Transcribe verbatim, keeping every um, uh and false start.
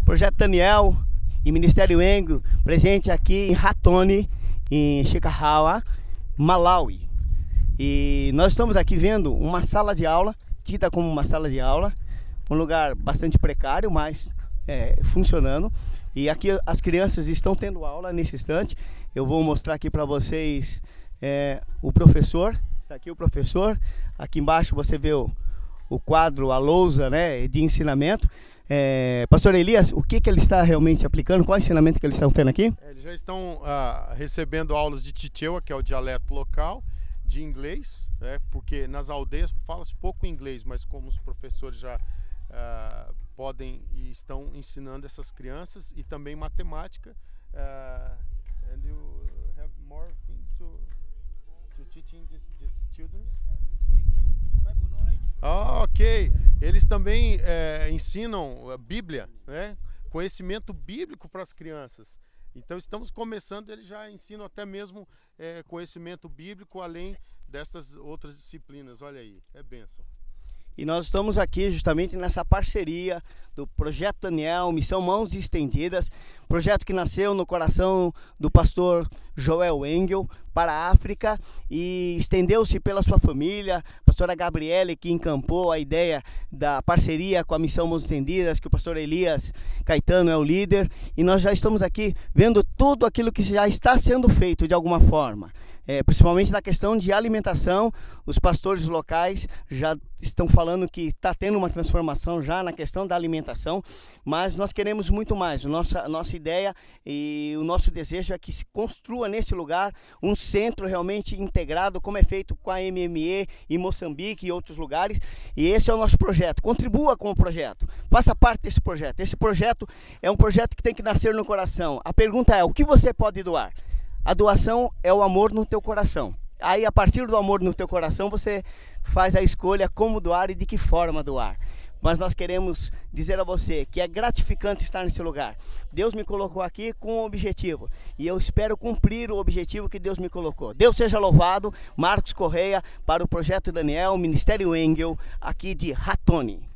Projeto Daniel e Ministério Engel, presente aqui em Raton, em Chickasaw, Malawi. E nós estamos aqui vendo uma sala de aula, tida como uma sala de aula, um lugar bastante precário, mas é, funcionando. E aqui as crianças estão tendo aula nesse instante. Eu vou mostrar aqui para vocês é, o professor. Está aqui o professor. Aqui embaixo você vê o, o quadro, a lousa, né, de ensinamento. É, Pastor Elias, o que, que ele está realmente aplicando? Qual é o ensinamento que eles estão tendo aqui? É, eles já estão ah, recebendo aulas de Chichewa, que é o dialeto local, de inglês, né, porque nas aldeias fala-se pouco inglês, mas como os professores já ah, podem e estão ensinando essas crianças, e também matemática. Uh, and you have more things to, to teaching these, these children? Ah, ok. Eles também é, ensinam a Bíblia, né? Conhecimento bíblico para as crianças. Então estamos começando, eles já ensinam até mesmo é, conhecimento bíblico, além dessas outras disciplinas. Olha aí, é bênção. E nós estamos aqui justamente nessa parceria do Projeto Daniel, Missão Mãos Estendidas, projeto que nasceu no coração do pastor Joel Engel para a África e estendeu-se pela sua família. A pastora Gabriele que encampou a ideia da parceria com a Missão Mãos Estendidas, que o pastor Elias Caetano é o líder, e nós já estamos aqui vendo tudo aquilo que já está sendo feito de alguma forma. É, principalmente na questão de alimentação, os pastores locais já estão falando que está tendo uma transformação já na questão da alimentação, mas nós queremos muito mais. O nossa, a nossa ideia e o nosso desejo é que se construa nesse lugar um centro realmente integrado, como é feito com a M M E em Moçambique e outros lugares, e esse é o nosso projeto. Contribua com o projeto, faça parte desse projeto. Esse projeto é um projeto que tem que nascer no coração. A pergunta é, o que você pode doar? A doação é o amor no teu coração. Aí, a partir do amor no teu coração, você faz a escolha como doar e de que forma doar. Mas nós queremos dizer a você que é gratificante estar nesse lugar. Deus me colocou aqui com um objetivo, e eu espero cumprir o objetivo que Deus me colocou. Deus seja louvado. Marcos Correia para o Projeto Daniel, Ministério Engel, aqui de Raton.